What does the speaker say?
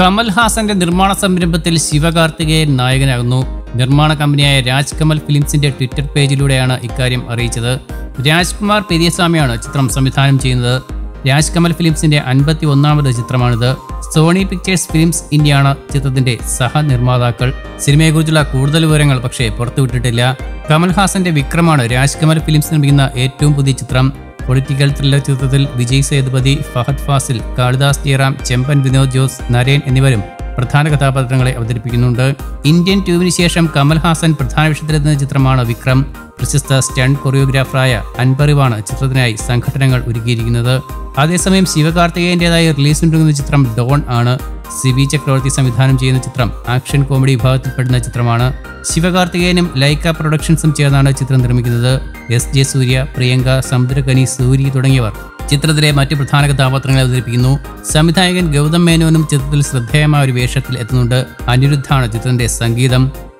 കമൽ ഹാസന്റെ നിർമ്മാണ സംരംഭത്തിൽ ശിവകാർത്തികേയൻ നായകനാകുന്നു. നിർമ്മാണ കമ്പനിയായ രാജ്കമൽ ഫിലിംസിന്റെ ട്വിറ്റർ പേജിലൂടെയാണ് ഇക്കാര്യം അറിയിച്ചത്. രാജ്കുമാർ പെരിയസ്വാമിയാണ് ചിത്രം സംവിധാനം ചെയ്യുന്നത്. രാജ്കമൽ ഫിലിംസിന്റെ 51ാമത് ചിത്രമാണിത്. സോണി പിക്ചേഴ്സ് ഫിലിംസ് ഇന്ത്യയാണ് ചിത്രത്തിന്റെ സഹനിർമ്മാതാക്കൾ. സിനിമയെക്കുറിച്ചുള്ള കൂടുതൽ വിവരങ്ങൾ പക്ഷേ പുറത്തുവിട്ടിട്ടില്ല. കമൽ ഹാസന്റെ വിക്രമാണ് രാജ്കമൽ ഫിലിംസ് നിർമ്മിക്കുന്ന ഏറ്റവും പുതിയ ചിത്രം. പൊളിറ്റിക്കൽ ത്രില്ലർ ചിത്രത്തിൽ വിജയ് സേതുപതി, ഫഹദ് ഫാസിൽ, കാളിദാസ് ജയറാം, ചെമ്പൻ വിനോദ് ജോസ്, നരേൻ എന്നിവരും പ്രധാന കഥാപാത്രങ്ങളെ അവതരിപ്പിക്കുന്നുണ്ട്. ഇന്ത്യൻ ട്യൂബിന് ശേഷം കമൽ ഹാസൻ പ്രധാന വേഷത്തിലെത്തുന്ന ചിത്രമാണ് വിക്രം. പ്രശസ്ത സ്റ്റണ്ട് കൊറിയോഗ്രാഫറായ അൻപറിവാണ് ചിത്രത്തിനായി സംഘടനകൾ ഒരുക്കിയിരിക്കുന്നത്. അതേസമയം ശിവകാർത്തികേയന്റേതായി റിലീസിനൊരുങ്ങുന്ന ചിത്രം ഡോൺ ആണ്. സിബി ചക്രവർത്തി സംവിധാനം ചെയ്യുന്ന ചിത്രം ആക്ഷൻ കോമഡി വിഭാഗത്തിൽപ്പെടുന്ന ചിത്രമാണ്. ശിവകാർത്തികേയനും ലൈക്ക പ്രൊഡക്ഷൻസും ചേർന്നാണ് ചിത്രം നിർമ്മിക്കുന്നത്. എസ് സൂര്യ, പ്രിയങ്ക, സമുദ്രകനി, സൂരി തുടങ്ങിയവർ ചിത്രത്തിലെ മറ്റ് പ്രധാന കഥാപാത്രങ്ങളെ അവതരിപ്പിക്കുന്നു. സംവിധായകൻ ഗൗതം മേനോനും ചിത്രത്തിൽ ശ്രദ്ധേയമായ ഒരു വേഷത്തിൽ എത്തുന്നുണ്ട്. അനിരുദ്ധാണ് ചിത്രത്തിന്റെ സംഗീതം.